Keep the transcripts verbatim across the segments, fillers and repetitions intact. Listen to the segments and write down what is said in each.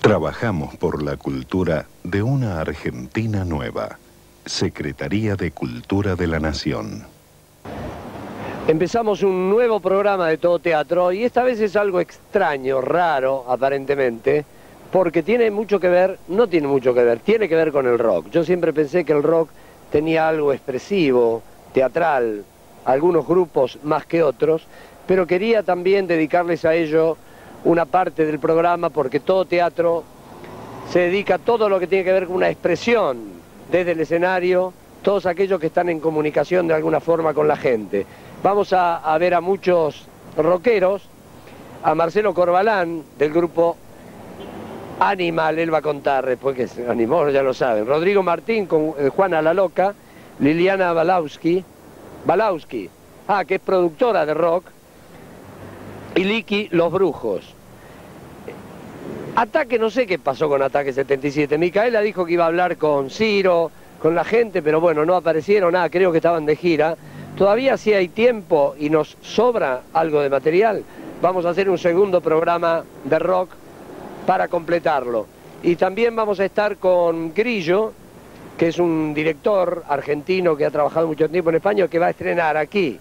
Trabajamos por la cultura de una Argentina nueva. Secretaría de Cultura de la Nación. Empezamos un nuevo programa de Todo Teatro y esta vez es algo extraño, raro aparentemente, porque tiene mucho que ver, no tiene mucho que ver, tiene que ver con el rock. Yo siempre pensé que el rock tenía algo expresivo, teatral, algunos grupos más que otros, pero quería también dedicarles a ello una parte del programa porque Todo Teatro se dedica a todo lo que tiene que ver con una expresión desde el escenario, todos aquellos que están en comunicación de alguna forma con la gente. Vamos a, a ver a muchos rockeros, a Marcelo Corbalán del grupo Animal, él va a contar después que se animó, ya lo saben. Rodrigo Martín con eh, Juana la Loca, Liliana Balauski, Balauski, ah, que es productora de rock, y Liki Los Brujos. Ataque, no sé qué pasó con Ataque setenta y siete. Micaela dijo que iba a hablar con Ciro, con la gente, pero bueno, no aparecieron nada, creo que estaban de gira. Todavía sí hay tiempo y nos sobra algo de material. Vamos a hacer un segundo programa de rock para completarlo. Y también vamos a estar con Grillo, que es un director argentino que ha trabajado mucho tiempo en España, que va a estrenar aquí,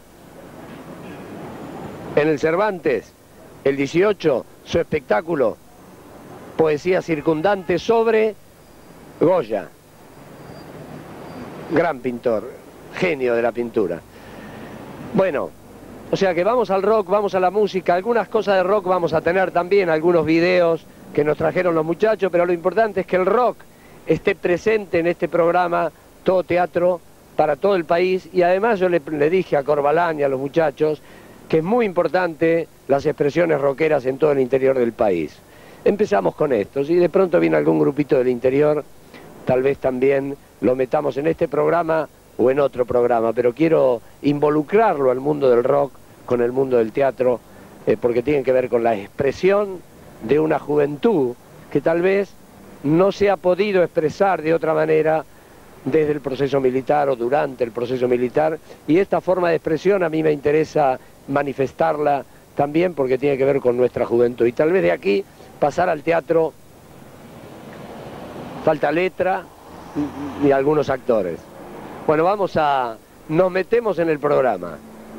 en el Cervantes, el dieciocho, su espectáculo Poesía Circundante sobre Goya, gran pintor, genio de la pintura. Bueno, o sea que vamos al rock, vamos a la música, algunas cosas de rock vamos a tener también, algunos videos que nos trajeron los muchachos, pero lo importante es que el rock esté presente en este programa Todo Teatro para todo el país, y además yo le, le dije a Corbalán y a los muchachos que es muy importante las expresiones rockeras en todo el interior del país. Empezamos con esto, si de pronto viene algún grupito del interior, tal vez también lo metamos en este programa o en otro programa, pero quiero involucrarlo al mundo del rock con el mundo del teatro, eh, porque tiene que ver con la expresión de una juventud que tal vez no se ha podido expresar de otra manera desde el proceso militar o durante el proceso militar, y esta forma de expresión a mí me interesa manifestarla también porque tiene que ver con nuestra juventud, y tal vez de aquí pasar al teatro. Falta letra y algunos actores. Bueno, vamos a... nos metemos en el programa.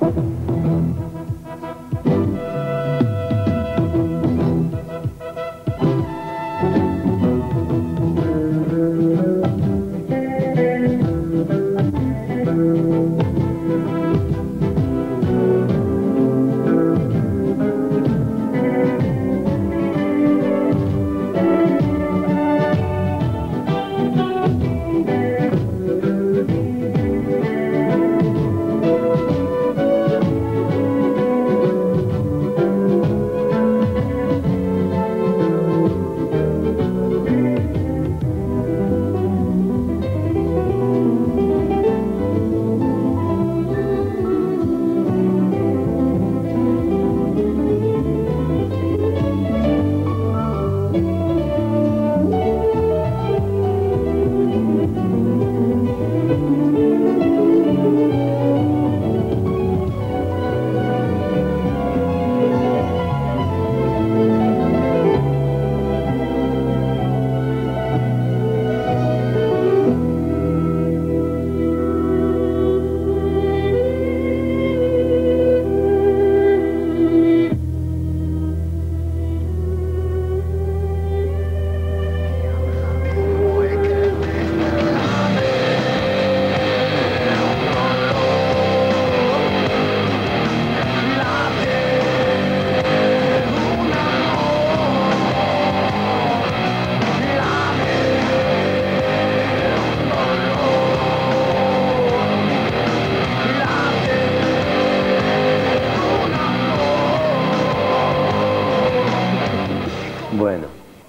Bueno,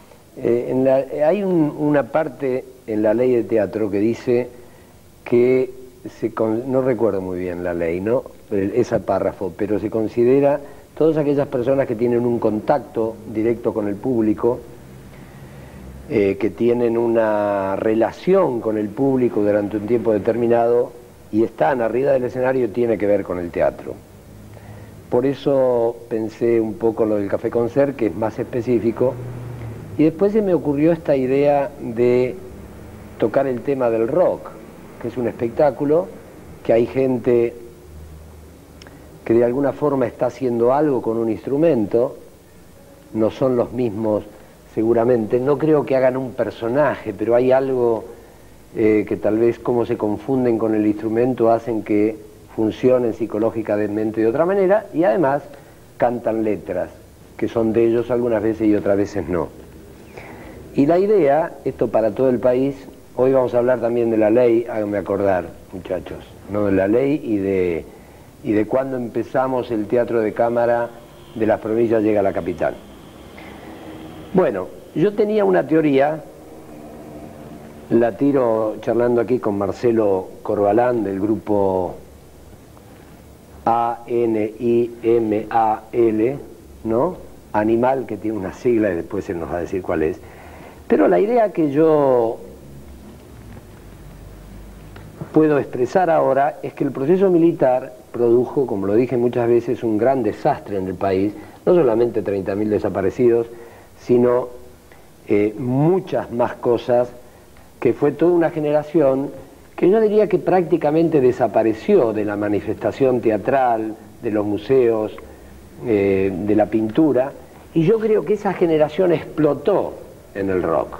eh, en la, hay un, una parte en la ley de teatro que dice que, se con, no recuerdo muy bien la ley, ¿no? Ese párrafo, pero se considera todas aquellas personas que tienen un contacto directo con el público, eh, que tienen una relación con el público durante un tiempo determinado y están arriba del escenario, tiene que ver con el teatro. Por eso pensé un poco lo del Café Concert, que es más específico, Y después se me ocurrió esta idea de tocar el tema del rock, que es un espectáculo, que hay gente que de alguna forma está haciendo algo con un instrumento, no son los mismos seguramente, no creo que hagan un personaje, pero hay algo eh, que tal vez como se confunden con el instrumento hacen que funcionen psicológicamente de otra manera, y además cantan letras, que son de ellos algunas veces y otras veces no. Y la idea, esto para todo el país, hoy vamos a hablar también de la ley, háganme acordar, muchachos, no de la ley y de, y de cuándo empezamos el teatro de cámara de las provincias llega a la capital. Bueno, yo tenía una teoría, la tiro charlando aquí con Marcelo Corbalán del grupo A N I M A L, ¿no? Animal, que tiene una sigla y después él nos va a decir cuál es. Pero la idea que yo puedo expresar ahora es que el proceso militar produjo, como lo dije muchas veces, un gran desastre en el país, no solamente treinta mil desaparecidos, sino eh, muchas más cosas, que fue toda una generación que yo diría que prácticamente desapareció de la manifestación teatral, de los museos, eh, de la pintura, y yo creo que esa generación explotó en el rock.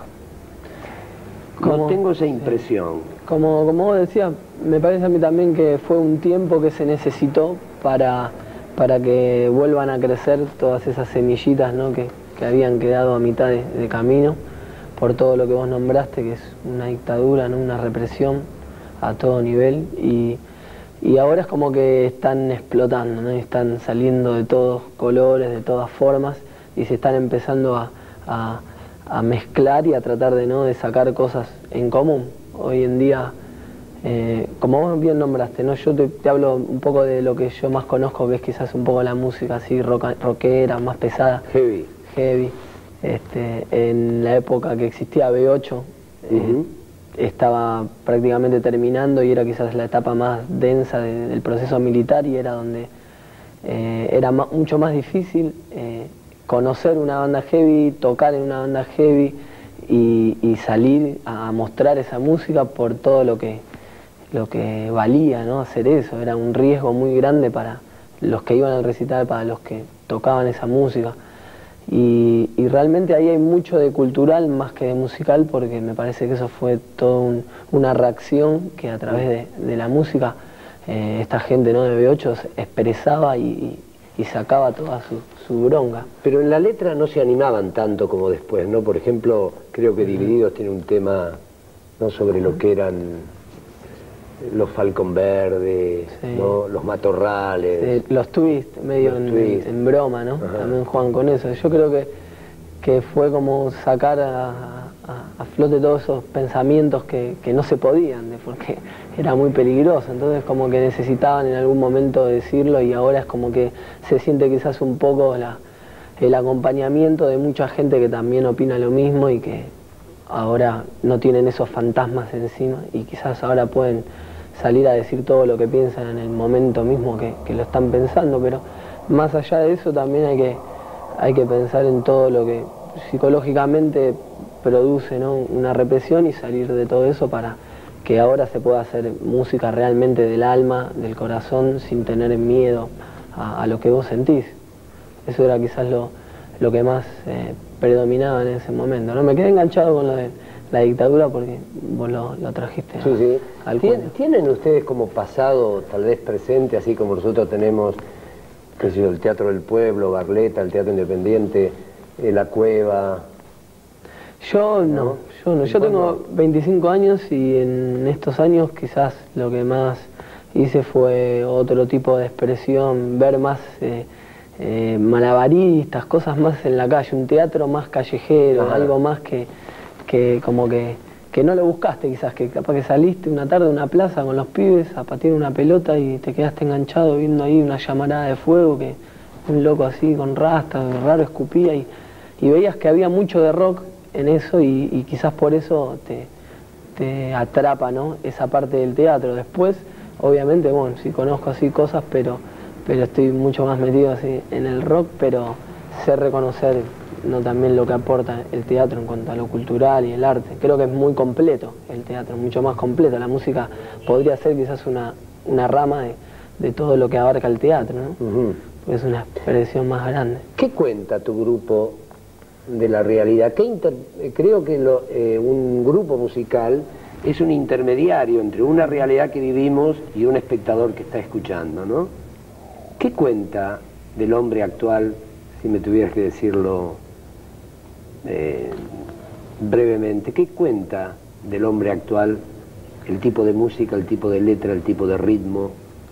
No como, tengo esa impresión. Como, como vos decías, me parece a mí también que fue un tiempo que se necesitó para, para que vuelvan a crecer todas esas semillitas, ¿no? que, que habían quedado a mitad de, de camino, por todo lo que vos nombraste, que es una dictadura, ¿no? Una represión a todo nivel, y, y ahora es como que están explotando, ¿no? Están saliendo de todos colores, de todas formas, y se están empezando a, a, a mezclar y a tratar de, ¿no? de sacar cosas en común. Hoy en día, eh, como vos bien nombraste, ¿no? Yo te, te hablo un poco de lo que yo más conozco, que es quizás un poco la música así rock, rockera, más pesada. Heavy. Heavy. Este, en la época que existía B ocho, uh-huh. eh, estaba prácticamente terminando y era quizás la etapa más densa de, del proceso militar, y era donde eh, era ma mucho más difícil eh, conocer una banda heavy, tocar en una banda heavy y, y salir a mostrar esa música por todo lo que, lo que valía, ¿no? Hacer eso. Era un riesgo muy grande para los que iban al recital, para los que tocaban esa música. Y, y realmente ahí hay mucho de cultural más que de musical, porque me parece que eso fue toda un, una reacción que a través de, de la música eh, esta gente, ¿no? de B ocho expresaba y, y, y sacaba toda su, su bronca. Pero en la letra no se animaban tanto como después, ¿no? Por ejemplo, creo que Divididos tiene un tema, ¿no? sobre lo que eran los Falcon Verdes, sí. ¿no? Los Matorrales. Sí, los twists, medio los en, twist. en broma, ¿no? Ajá. También juegan con eso. Yo creo que, que fue como sacar a, a, a flote todos esos pensamientos que, que no se podían, de, porque era muy peligroso. Entonces como que necesitaban en algún momento decirlo, y ahora es como que se siente quizás un poco la, el acompañamiento de mucha gente que también opina lo mismo y que ahora no tienen esos fantasmas encima, y quizás ahora pueden salir a decir todo lo que piensan en el momento mismo que, que lo están pensando. Pero más allá de eso también hay que, hay que pensar en todo lo que psicológicamente produce, ¿no? una represión, y salir de todo eso para que ahora se pueda hacer música realmente del alma, del corazón, sin tener miedo a, a lo que vos sentís. Eso era quizás lo, lo que más eh, predominaba en ese momento, ¿no? Me quedé enganchado con lo de la dictadura porque vos lo, lo trajiste sí, sí. al ¿Tien, ¿Tienen ustedes como pasado, tal vez presente, así como nosotros tenemos, qué sé yo, el Teatro del Pueblo, Barletta, el Teatro Independiente, eh, La Cueva? Yo no, ¿no? yo no. Yo tengo veinticinco años, y en estos años quizás lo que más hice fue otro tipo de expresión, ver más eh, eh, malabaristas, cosas más en la calle, un teatro más callejero, ajá. algo más que, que como que, que no lo buscaste quizás, que capaz que saliste una tarde a una plaza con los pibes a patear una pelota y te quedaste enganchado viendo ahí una llamarada de fuego, que un loco así con rastas, raro, escupía, y, y veías que había mucho de rock en eso, y, y quizás por eso te, te atrapa, ¿no? esa parte del teatro. Después, obviamente, bueno, sí conozco así cosas, pero, pero estoy mucho más metido así en el rock, pero sé reconocer ¿no? También lo que aporta el teatro en cuanto a lo cultural y el arte. Creo que es muy completo el teatro, mucho más completo. La música podría ser quizás una, una rama de, de todo lo que abarca el teatro, ¿no? Uh-huh. Es una expresión más grande. ¿Qué cuenta tu grupo de la realidad? ¿Qué inter... Creo que lo, eh, un grupo musical es un intermediario entre una realidad que vivimos y un espectador que está escuchando, ¿no? ¿Qué cuenta del hombre actual, si me tuvieras que decirlo eh, brevemente, qué cuenta del hombre actual el tipo de música, el tipo de letra, el tipo de ritmo?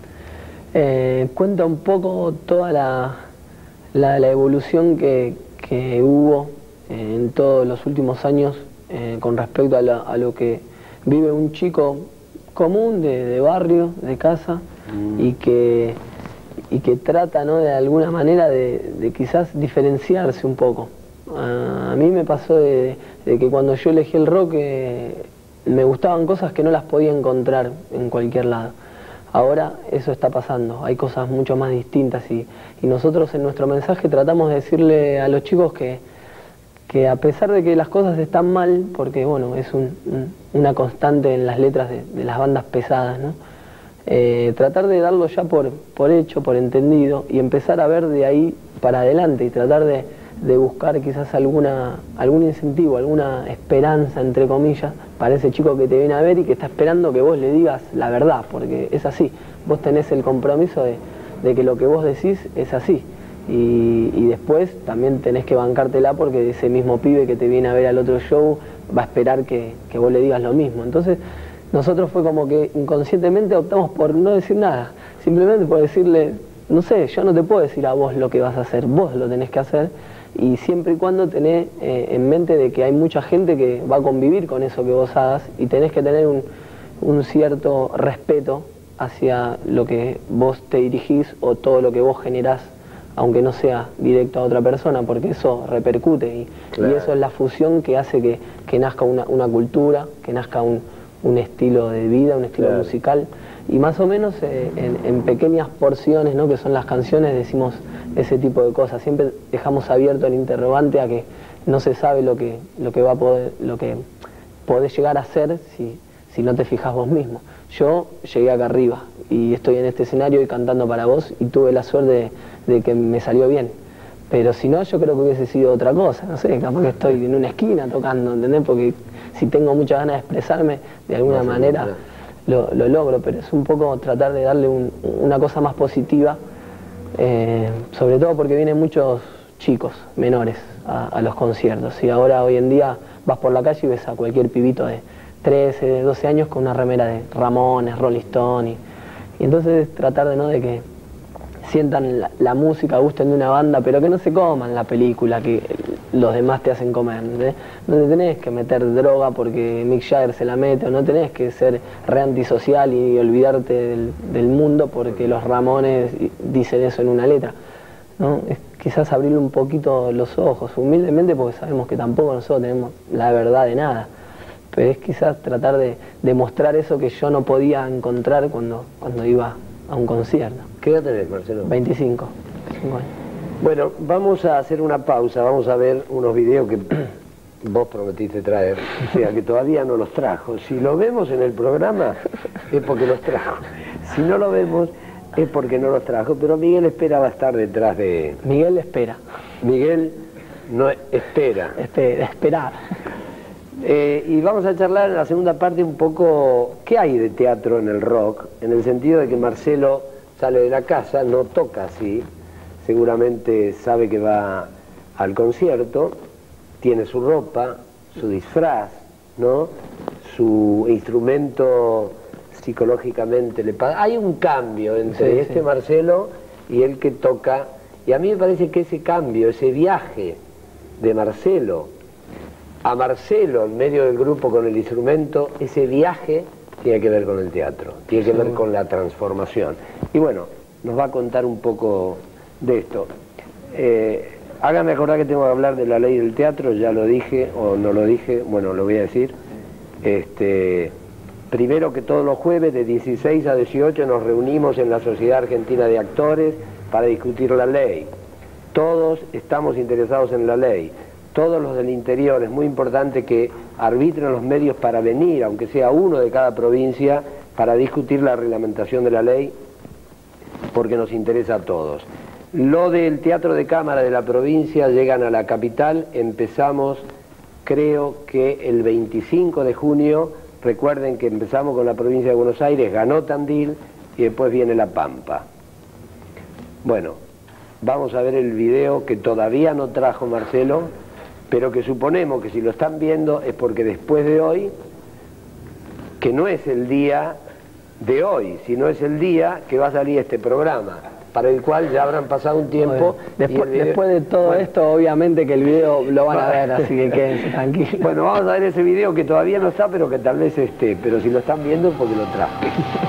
Eh, cuenta un poco toda la, la, la evolución que, que hubo eh, en todos los últimos años eh, con respecto a, la, a lo que vive un chico común de, de barrio, de casa, mm. y que y que trata, ¿no?, de alguna manera de, de quizás diferenciarse un poco. A, a mí me pasó de, de que cuando yo elegí el rock eh, me gustaban cosas que no las podía encontrar en cualquier lado. Ahora eso está pasando, hay cosas mucho más distintas y, y nosotros en nuestro mensaje tratamos de decirle a los chicos que, que a pesar de que las cosas están mal, porque bueno, es un, un, una constante en las letras de, de las bandas pesadas, ¿no? Eh, tratar de darlo ya por, por hecho, por entendido y empezar a ver de ahí para adelante y tratar de, de buscar quizás alguna, algún incentivo, alguna esperanza, entre comillas, para ese chico que te viene a ver y que está esperando que vos le digas la verdad, porque es así, vos tenés el compromiso de, de que lo que vos decís es así y, y después también tenés que bancártela porque ese mismo pibe que te viene a ver al otro show va a esperar que, que vos le digas lo mismo. Entonces nosotros fue como que inconscientemente optamos por no decir nada, simplemente por decirle, no sé, yo no te puedo decir a vos lo que vas a hacer, vos lo tenés que hacer y siempre y cuando tenés eh, en mente de que hay mucha gente que va a convivir con eso que vos hagas y tenés que tener un, un cierto respeto hacia lo que vos te dirigís o todo lo que vos generás, aunque no sea directo a otra persona, porque eso repercute y, claro. y eso es la fusión que hace que, que nazca una, una cultura, que nazca un un estilo de vida, un estilo claro. musical, y más o menos eh, en, en pequeñas porciones, ¿no?, que son las canciones, decimos ese tipo de cosas. Siempre dejamos abierto el interrogante a que no se sabe lo que, lo que va a poder, lo que podés llegar a ser si, si no te fijas vos mismo. Yo llegué acá arriba y estoy en este escenario y cantando para vos y tuve la suerte de, de que me salió bien. Pero si no, yo creo que hubiese sido otra cosa, no sé, capaz que estoy en una esquina tocando, ¿entendés? Porque si tengo muchas ganas de expresarme, de alguna no, manera lo, lo logro, pero es un poco tratar de darle un, una cosa más positiva, eh, sobre todo porque vienen muchos chicos menores a, a los conciertos, y ahora hoy en día vas por la calle y ves a cualquier pibito de trece, doce años con una remera de Ramones, Rolling Stone, y, y entonces tratar de, ¿no?, de que sientan la, la música, gusten de una banda, pero que no se coman la película que los demás te hacen comer, ¿entendés? No te tenés que meter droga porque Mick Jagger se la mete, o no tenés que ser re antisocial y olvidarte del, del mundo porque los Ramones dicen eso en una letra, ¿no? Es quizás abrirle un poquito los ojos, humildemente, porque sabemos que tampoco nosotros tenemos la verdad de nada, pero es quizás tratar de, de mostrar eso que yo no podía encontrar cuando, cuando iba a un concierto. ¿Qué edad tenés, Marcelo? veinticinco. veinticinco años. Bueno, vamos a hacer una pausa, vamos a ver unos videos que vos prometiste traer, o sea que todavía no los trajo. Si lo vemos en el programa es porque los trajo, si no lo vemos es porque no los trajo, pero Miguel Espera va a estar detrás de... Miguel espera. Miguel no espera. Espera, esperar. Eh, y vamos a charlar en la segunda parte un poco qué hay de teatro en el rock, en el sentido de que Marcelo sale de la casa, no toca así, seguramente sabe que va al concierto, tiene su ropa, su disfraz, ¿no?, su instrumento psicológicamente le pasa. Hay un cambio entre sí, este sí. Marcelo y el que toca, y a mí me parece que ese cambio, ese viaje de Marcelo a Marcelo en medio del grupo con el instrumento, ese viaje tiene que ver con el teatro, tiene que ver con la transformación. Y bueno, nos va a contar un poco de esto. Eh, hágame acordar que tengo que hablar de la ley del teatro, ya lo dije o no lo dije, bueno, lo voy a decir. Este, primero que todos los jueves de dieciséis a dieciocho nos reunimos en la Sociedad Argentina de Actores para discutir la ley. Todos estamos interesados en la ley. todos los del interior, es muy importante que arbitren los medios para venir, aunque sea uno de cada provincia, para discutir la reglamentación de la ley, porque nos interesa a todos. Lo del teatro de cámara de la provincia, llegan a la capital, empezamos, creo que el veinticinco de junio, recuerden que empezamos con la provincia de Buenos Aires, ganó Tandil y después viene La Pampa. Bueno, vamos a ver el video que todavía no trajo Marcelo, pero que suponemos que si lo están viendo es porque después de hoy, que no es el día de hoy, sino es el día que va a salir este programa, para el cual ya habrán pasado un tiempo. Después, video... después de todo bueno. esto, obviamente que el video lo van a ver, así que quédense tranquilos. Bueno, vamos a ver ese video que todavía no está, pero que tal vez esté, pero si lo están viendo es porque lo traje.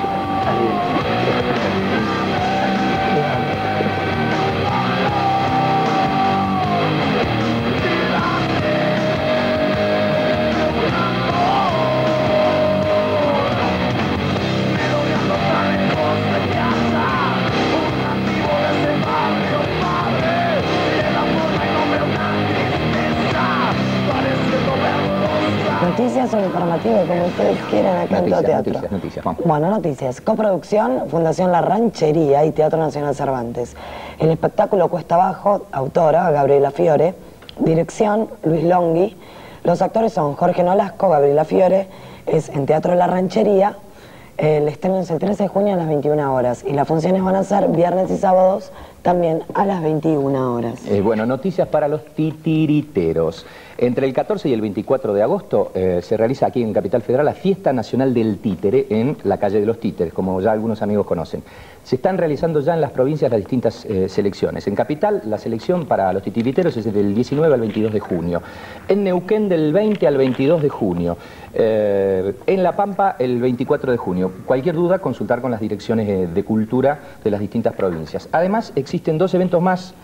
Noticias o informativo, como ustedes quieran, acá en Todo Teatro. Noticias, noticias, vamos. Bueno, noticias. Coproducción, Fundación La Ranchería y Teatro Nacional Cervantes. El espectáculo Cuesta Abajo, autora Gabriela Fiore. Dirección, Luis Longhi. Los actores son Jorge Nolasco, Gabriela Fiore. Es en Teatro La Ranchería. El estreno es el trece de junio a las veintiuna horas. Y las funciones van a ser viernes y sábados también a las veintiuna horas. Eh, bueno, noticias para los titiriteros. Entre el catorce y el veinticuatro de agosto eh, se realiza aquí en Capital Federal la Fiesta Nacional del Títere en la calle de los Títeres, como ya algunos amigos conocen. Se están realizando ya en las provincias las distintas eh, selecciones. En Capital, la selección para los titiriteros es del diecinueve al veintidós de junio. En Neuquén, del veinte al veintidós de junio. Eh, en La Pampa, el veinticuatro de junio. Cualquier duda, consultar con las direcciones eh, de cultura de las distintas provincias. Además, existen dos eventos más.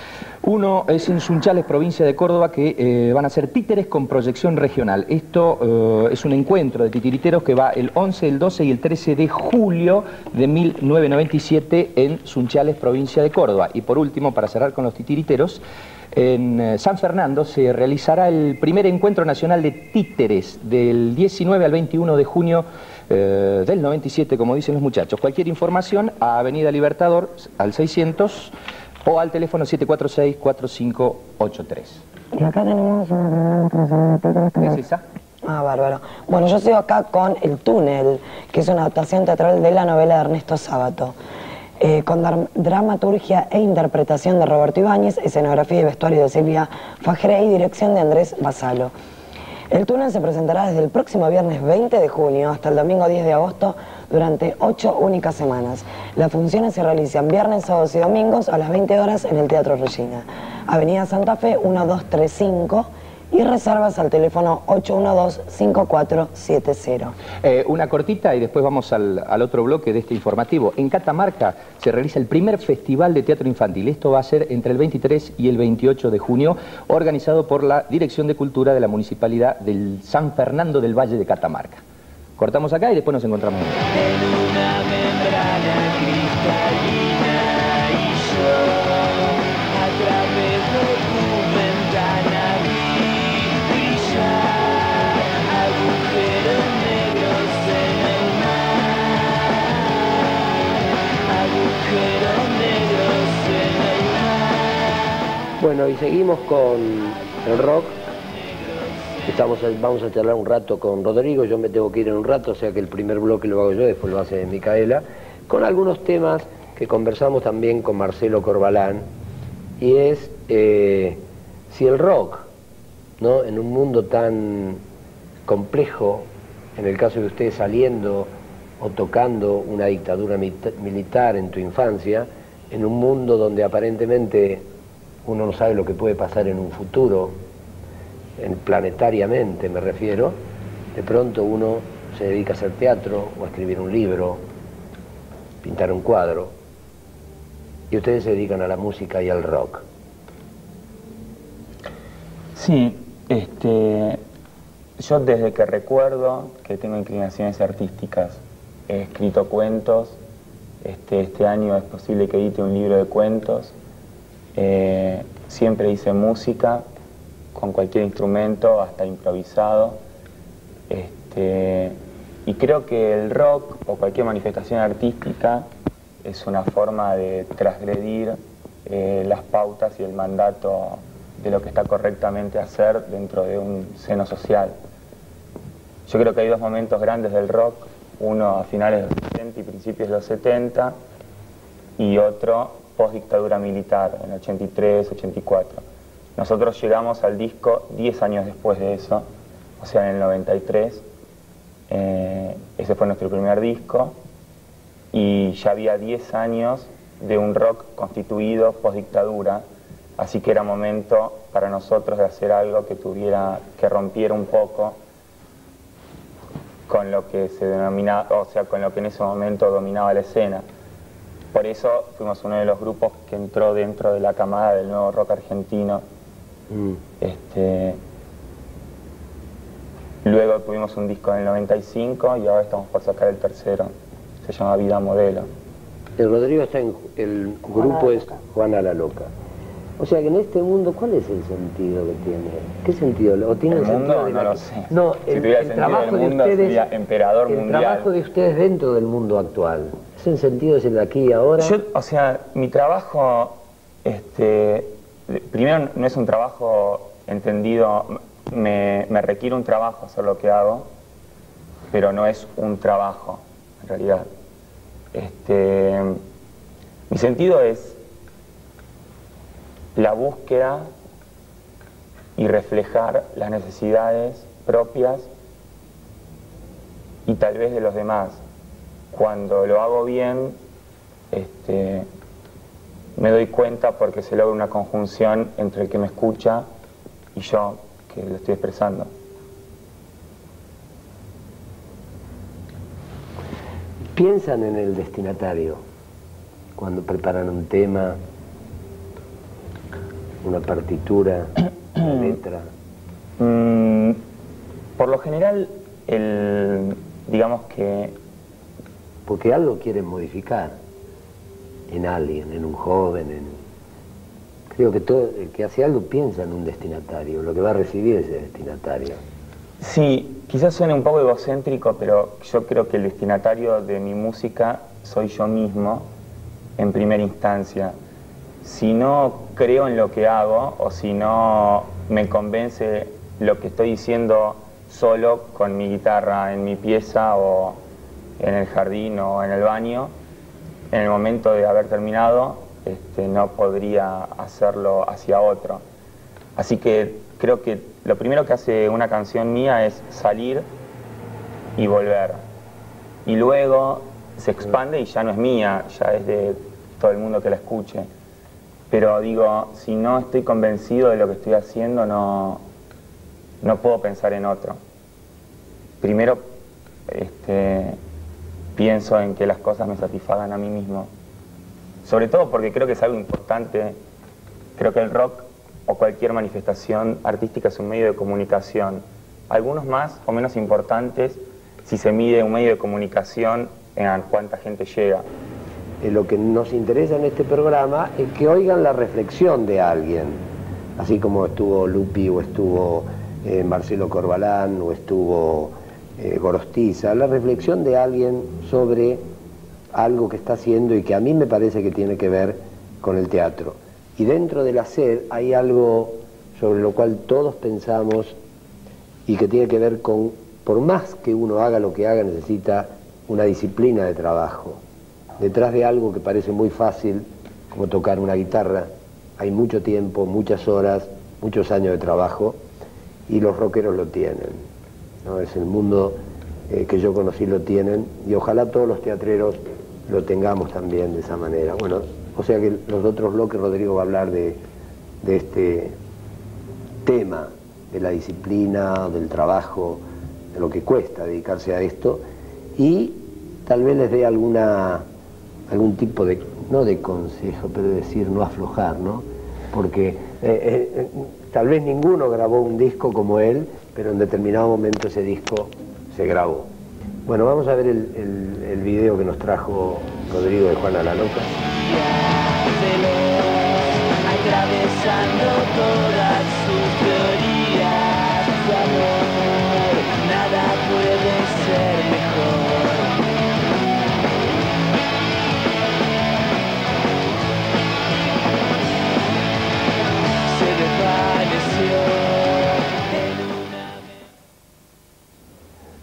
Uno es en Sunchales, provincia de Córdoba, que eh, van a ser títeres con proyección regional. Esto eh, es un encuentro de titiriteros que va el once, el doce y el trece de julio de mil novecientos noventa y siete en Sunchales, provincia de Córdoba. Y por último, para cerrar con los titiriteros, en eh, San Fernando se realizará el primer encuentro nacional de títeres del diecinueve al veintiuno de junio eh, del noventa y siete, como dicen los muchachos. Cualquier información a Avenida Libertador al seiscientos o al teléfono siete cuatro seis, cuatro cinco ocho tres. Y acá tenemos una... ¿Es esa? Ah, bárbaro. Bueno, yo sigo acá con El Túnel, que es una adaptación teatral de la novela de Ernesto Sábato. Eh, con dramaturgia e interpretación de Roberto Ibáñez, escenografía y vestuario de Silvia Fajre y dirección de Andrés Basalo. El Túnel se presentará desde el próximo viernes veinte de junio hasta el domingo diez de agosto durante ocho únicas semanas. Las funciones se realizan viernes, sábados y domingos a las veinte horas en el Teatro Regina. Avenida Santa Fe uno dos tres cinco y reservas al teléfono ocho uno dos, cinco cuatro siete cero. Eh, una cortita y después vamos al, al otro bloque de este informativo. En Catamarca se realiza el primer festival de teatro infantil. Esto va a ser entre el veintitrés y el veintiocho de junio, organizado por la Dirección de Cultura de la Municipalidad del San Fernando del Valle de Catamarca. Cortamos acá y después nos encontramos. En una membrana cristalina y yo a través de tu ventana vi brillar agujeros negros en el mar, agujeros negros en el mar. Bueno, y seguimos con el rock. Estamos, vamos a charlar un rato con Rodrigo, yo me tengo que ir en un rato, o sea que el primer bloque lo hago yo, después lo hace Micaela, con algunos temas que conversamos también con Marcelo Corbalán, y es eh, si el rock, ¿no?, en un mundo tan complejo, en el caso de ustedes saliendo o tocando una dictadura militar en tu infancia, en un mundo donde aparentemente uno no sabe lo que puede pasar en un futuro, en planetariamente me refiero, de pronto uno se dedica a hacer teatro o a escribir un libro, pintar un cuadro, y ustedes se dedican a la música y al rock. Sí, este, yo desde que recuerdo que tengo inclinaciones artísticas, he escrito cuentos, este, este año es posible que edite un libro de cuentos, eh, siempre hice música. con cualquier instrumento, hasta improvisado. Este, y creo que el rock o cualquier manifestación artística es una forma de transgredir eh, las pautas y el mandato de lo que está correctamente hacer dentro de un seno social. Yo creo que hay dos momentos grandes del rock, uno a finales de los sesenta y principios de los setenta y otro post dictadura militar, en ochenta y tres, ochenta y cuatro. Nosotros llegamos al disco diez años después de eso, o sea, en el noventa y tres. Eh, ese fue nuestro primer disco y ya había diez años de un rock constituido post dictadura, así que era momento para nosotros de hacer algo que tuviera, que rompiera un poco con lo que se denominaba, o sea, con lo que en ese momento dominaba la escena. Por eso fuimos uno de los grupos que entró dentro de la camada del nuevo rock argentino. Mm. Este, luego tuvimos un disco en el noventa y cinco y ahora estamos por sacar el tercero. Se llama Vida Modelo. El Rodrigo está en... el grupo es Juana la Loca. O sea que en este mundo, ¿cuál es el sentido que tiene? ¿Qué sentido? ¿O tiene el, el mundo? sentido de no la... lo sé. No, si el, tuviera el sentido trabajo del mundo de ustedes, sería emperador el mundial. El trabajo de ustedes dentro del mundo actual. ¿Ese sentido es el de aquí y ahora? Yo, o sea, mi trabajo, este, primero no es un trabajo entendido, me, me requiere un trabajo hacer lo que hago, pero no es un trabajo, en realidad. Este, mi sentido es la búsqueda y reflejar las necesidades propias y tal vez de los demás. Cuando lo hago bien, este, me doy cuenta porque se logra una conjunción entre el que me escucha y yo, que lo estoy expresando. ¿Piensan en el destinatario cuando preparan un tema, una partitura, una letra? Mm, por lo general, el, digamos que... Porque algo quieren modificar en alguien, en un joven, en... Creo que todo el que hace algo piensa en un destinatario, lo que va a recibir ese destinatario. Sí, quizás suene un poco egocéntrico, pero yo creo que el destinatario de mi música soy yo mismo en primera instancia. Si no creo en lo que hago o si no me convence lo que estoy diciendo solo con mi guitarra en mi pieza o en el jardín o en el baño, en el momento de haber terminado este, no podría hacerlo hacia otro. Así que creo que lo primero que hace una canción mía es salir y volver. Y luego se expande y ya no es mía, ya es de todo el mundo que la escuche. Pero digo, si no estoy convencido de lo que estoy haciendo, no, no puedo pensar en otro. Primero este, pienso en que las cosas me satisfagan a mí mismo. Sobre todo porque creo que es algo importante. Creo que el rock o cualquier manifestación artística es un medio de comunicación. Algunos más o menos importantes si se mide un medio de comunicación en cuánta gente llega. Eh, lo que nos interesa en este programa es que oigan la reflexión de alguien, así como estuvo Lupi o estuvo eh, Marcelo Corbalán o estuvo eh, Gorostiza, la reflexión de alguien sobre algo que está haciendo y que a mí me parece que tiene que ver con el teatro. Y dentro del hacer hay algo sobre lo cual todos pensamos y que tiene que ver con, por más que uno haga lo que haga, necesita una disciplina de trabajo. Detrás de algo que parece muy fácil, como tocar una guitarra, hay mucho tiempo, muchas horas, muchos años de trabajo, y los rockeros lo tienen, ¿no? Es el mundo eh, que yo conocí lo tienen, y ojalá todos los teatreros lo tengamos también de esa manera. Bueno, o sea que los otros bloques, Rodrigo va a hablar de, de este tema, de la disciplina, del trabajo, de lo que cuesta dedicarse a esto, y tal vez les dé alguna, algún tipo de, no de consejo, pero de decir no aflojar, ¿no? Porque eh, eh, tal vez ninguno grabó un disco como él, pero en determinado momento ese disco se grabó. Bueno, vamos a ver el, el, el video que nos trajo Rodrigo de Juana la Loca. Atravesando todas sus teorías.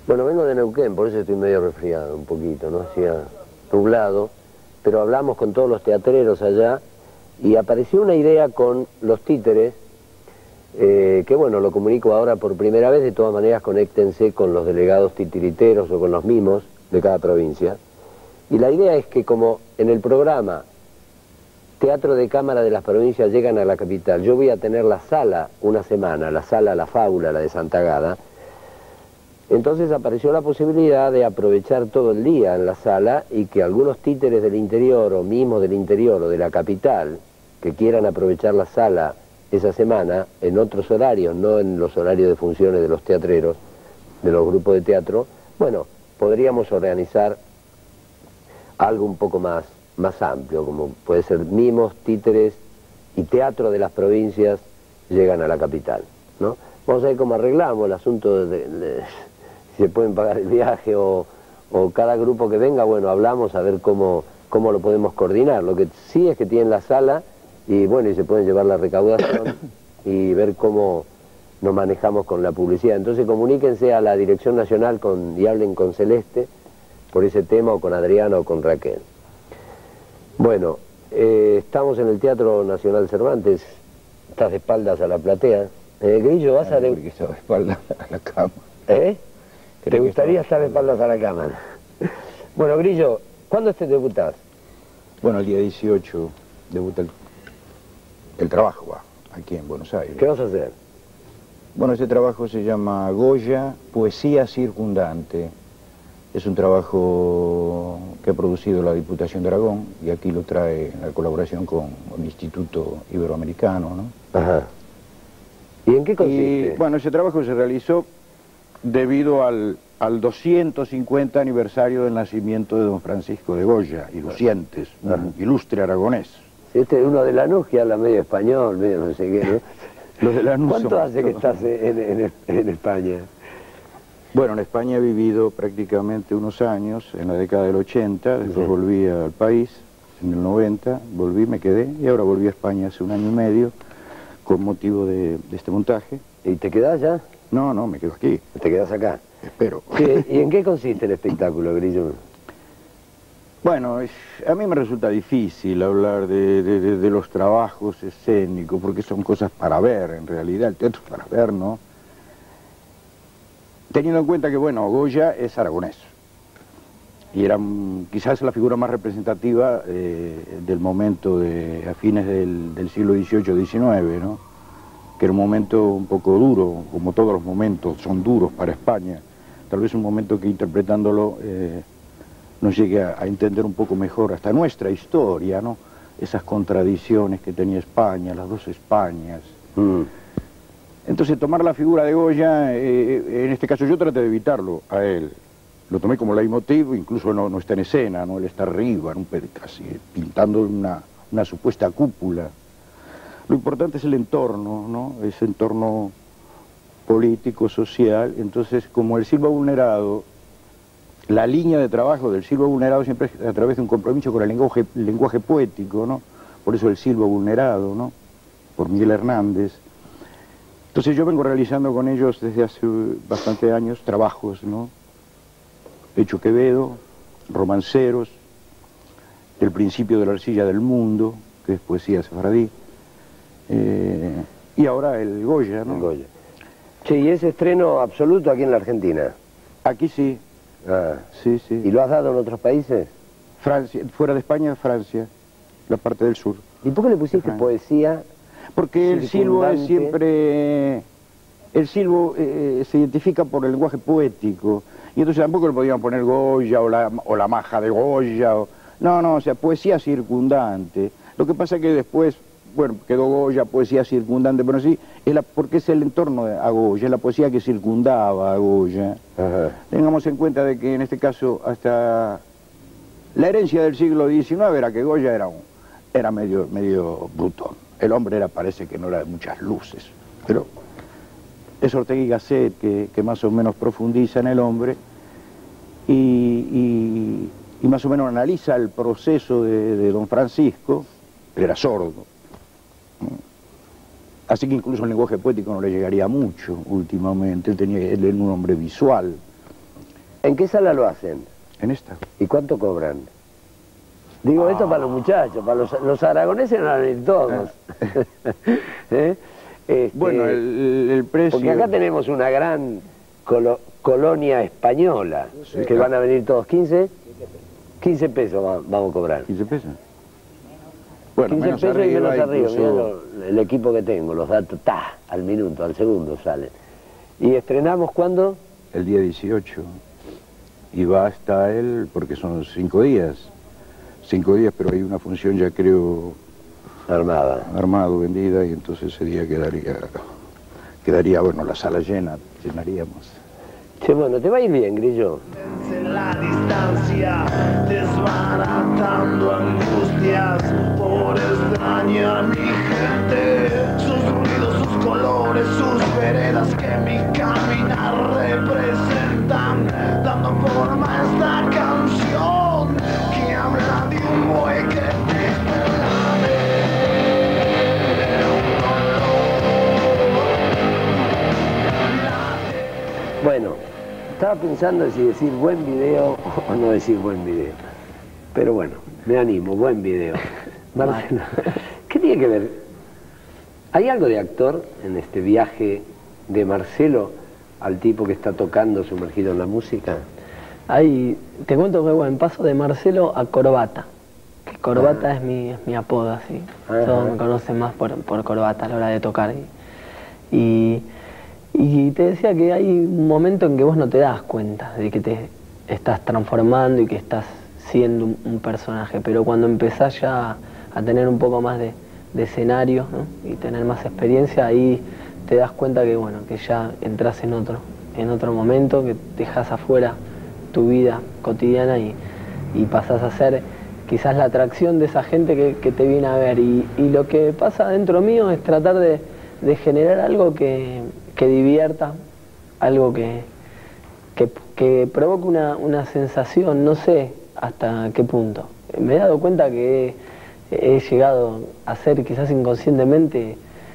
Bueno, vengo de Neuquén, por eso estoy medio resfriado un poquito, ¿no? Hacía nublado, pero hablamos con todos los teatreros allá y apareció una idea con los títeres, eh, que bueno, lo comunico ahora por primera vez. De todas maneras, conéctense con los delegados titiriteros o con los mimos de cada provincia. Y la idea es que como en el programa Teatro de Cámara de las Provincias llegan a la capital, yo voy a tener la sala una semana, la sala La Fábula, la de Santa Agada. Entonces apareció la posibilidad de aprovechar todo el día en la sala y que algunos títeres del interior o mimos del interior o de la capital que quieran aprovechar la sala esa semana en otros horarios, no en los horarios de funciones de los teatreros, de los grupos de teatro, bueno, podríamos organizar algo un poco más, más amplio, como puede ser mimos, títeres y teatro de las provincias llegan a la capital, ¿no? Vamos a ver cómo arreglamos el asunto de, de si se pueden pagar el viaje o, o cada grupo que venga, bueno, hablamos a ver cómo, cómo lo podemos coordinar. Lo que sí es que tienen la sala y bueno, y se pueden llevar la recaudación y ver cómo nos manejamos con la publicidad. Entonces comuníquense a la Dirección Nacional con, y hablen con Celeste por ese tema, o con Adriana o con Raquel. Bueno, eh, estamos en el Teatro Nacional Cervantes, estás de espaldas a la platea. Eh, Grillo, vas a... de espaldas a la cama. ¿Eh? ¿Te gustaría estar de espaldas a la cámara? Bueno, Grillo, ¿cuándo te debutás? Bueno, el día dieciocho debuta el, el trabajo, va, aquí en Buenos Aires. ¿Qué vas a hacer? Bueno, ese trabajo se llama Goya, Poesía Circundante. Es un trabajo que ha producido la Diputación de Aragón y aquí lo trae en la colaboración con el Instituto Iberoamericano, ¿no? Ajá. ¿Y en qué consiste? Y, bueno, ese trabajo se realizó debido al, al doscientos cincuenta aniversario del nacimiento de don Francisco de Goya y Lucientes, un Ajá. ilustre aragonés. Este es uno de Lanús que habla medio español, medio no sé qué, ¿no? Los de Lanús. ¿Cuánto hace que estás en, en, en España? Bueno, en España he vivido prácticamente unos años, en la década del ochenta, después sí. volví al país, en el noventa, volví, me quedé, y ahora volví a España hace un año y medio, con motivo de, de este montaje. ¿Y te quedás ya? No, no, me quedo aquí. ¿Te quedás acá? Espero. ¿Qué, ¿Y en qué consiste el espectáculo, Grillo? Bueno, es, a mí me resulta difícil hablar de, de, de, de los trabajos escénicos, porque son cosas para ver, en realidad, el teatro es para ver, ¿no? Teniendo en cuenta que, bueno, Goya es aragonés, y era um, quizás la figura más representativa eh, del momento de, a fines del, del siglo dieciocho diecinueve, ¿no? Que era un momento un poco duro, como todos los momentos son duros para España, tal vez un momento que interpretándolo eh, nos llegue a, a entender un poco mejor hasta nuestra historia, ¿no? Esas contradicciones que tenía España, las dos Españas. Mm. Entonces tomar la figura de Goya, eh, en este caso yo traté de evitarlo a él. Lo tomé como leitmotiv, incluso no, no está en escena, ¿no? Él está arriba, en un casi pintando una, una supuesta cúpula. Lo importante es el entorno, ¿no? Ese entorno político, social. Entonces, como el silbo vulnerado, la línea de trabajo del silbo vulnerado siempre es a través de un compromiso con el lenguaje, el lenguaje poético, ¿no? Por eso el silbo vulnerado, ¿no? Por Miguel Hernández. Entonces yo vengo realizando con ellos desde hace bastantes años trabajos, ¿no? Pecho Quevedo, romanceros, El principio de la arcilla del mundo, que es poesía sefaradí, eh, y ahora el Goya, ¿no? El Goya. Che, ¿y es estreno absoluto aquí en la Argentina? Aquí sí. Ah. Sí, sí. ¿Y lo has dado en otros países? Francia, fuera de España, Francia, la parte del sur. ¿Y por qué le pusiste poesía? Porque el silbo es siempre... El silbo eh, se identifica por el lenguaje poético. Y entonces tampoco le podían poner Goya o la, o la maja de Goya. O... No, no, o sea, poesía circundante. Lo que pasa es que después, bueno, quedó Goya, poesía circundante, pero sí, es la, porque es el entorno de, a Goya, es la poesía que circundaba a Goya. Ajá. Tengamos en cuenta de que en este caso hasta la herencia del siglo diecinueve era que Goya era, un, era medio, medio brutón. El hombre era, parece que no era de muchas luces, pero es Ortega y Gasset que, que más o menos profundiza en el hombre y, y, y más o menos analiza el proceso de, de don Francisco. Él era sordo, así que incluso el lenguaje poético no le llegaría mucho últimamente. Él, tenía, él era un hombre visual, ¿En qué sala lo hacen? En esta. ¿Y cuánto cobran? Digo Ah. esto para los muchachos, para los, los aragoneses no van a venir todos. ¿Eh? Este, Bueno, el, el precio... Porque acá tenemos una gran colo- colonia española, Sí, que claro. van a venir todos quince, quince pesos va- vamos a cobrar. ¿quince pesos? Bueno, quince menos pesos y arriba, menos arriba, incluso- mirá lo- el equipo que tengo, los datos, ta, al minuto, al segundo salen. ¿Y estrenamos cuándo? El día dieciocho. Y va hasta él, porque son cinco días. Cinco días, pero hay una función ya creo... Armada. Armado, vendida, y entonces ese día quedaría... Quedaría, bueno, la sala llena, llenaríamos. Che, bueno, te va a ir bien, Grillo. En la distancia, desbaratando angustias por extrañar mi gente, sus ruidos, sus colores, sus veredas que mi caminar representan, dando forma a esta canción que habla de un buey que te Bueno, estaba pensando si decir buen video o no decir buen video. Pero bueno, me animo, buen video. Marcelo, ¿qué tiene que ver? ¿Hay algo de actor en este viaje de Marcelo al tipo que está tocando sumergido en la música? Ahí te cuento que bueno, paso de Marcelo a Corbata. Que Corbata Ah. es, mi, es mi apodo, así. Ajá. Todos me conocen más por, por Corbata a la hora de tocar. Y, y, y te decía que hay un momento en que vos no te das cuenta de que te estás transformando y que estás siendo un, un personaje, pero cuando empezás ya a tener un poco más de, de escenario, ¿no? Y tener más experiencia, ahí te das cuenta que bueno, que ya entras en otro, en otro momento, que dejas afuera tu vida cotidiana y, y pasás a ser quizás la atracción de esa gente que, que te viene a ver. Y, y lo que pasa dentro mío es tratar de, de generar algo que, que divierta, algo que, que, que provoque una, una sensación, no sé hasta qué punto. Me he dado cuenta que he, he llegado a hacer quizás inconscientemente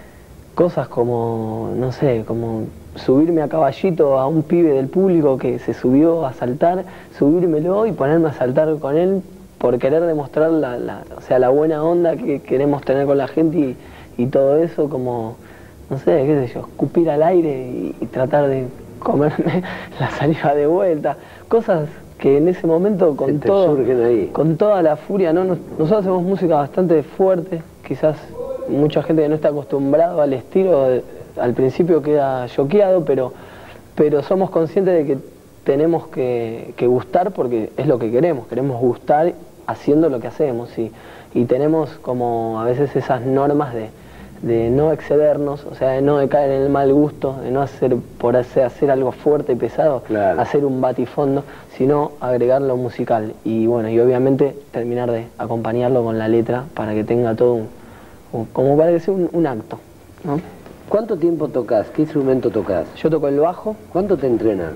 cosas como, no sé, como subirme a caballito a un pibe del público que se subió a saltar, subírmelo y ponerme a saltar con él por querer demostrar la, la, o sea, la buena onda que queremos tener con la gente y, y todo eso, como, no sé, qué sé yo, escupir al aire y, y tratar de comerme la saliva de vuelta, cosas que en ese momento con, te todo, surgen ahí. con toda la furia, ¿no? Nos- nosotros hacemos música bastante fuerte, quizás mucha gente que no está acostumbrado al estilo, eh, al principio queda choqueado, pero, pero somos conscientes de que tenemos que, que gustar porque es lo que queremos, queremos gustar haciendo lo que hacemos y, y tenemos como a veces esas normas de, de no excedernos, o sea, de no de caer en el mal gusto, de no hacer por hacer, hacer algo fuerte y pesado, Claro. hacer un batifondo, sino agregar lo musical y bueno, y obviamente terminar de acompañarlo con la letra para que tenga todo un, un- como parece un, un acto, ¿no? ¿Cuánto tiempo tocas? ¿Qué instrumento tocas? Yo toco el bajo ¿Cuánto te entrenas?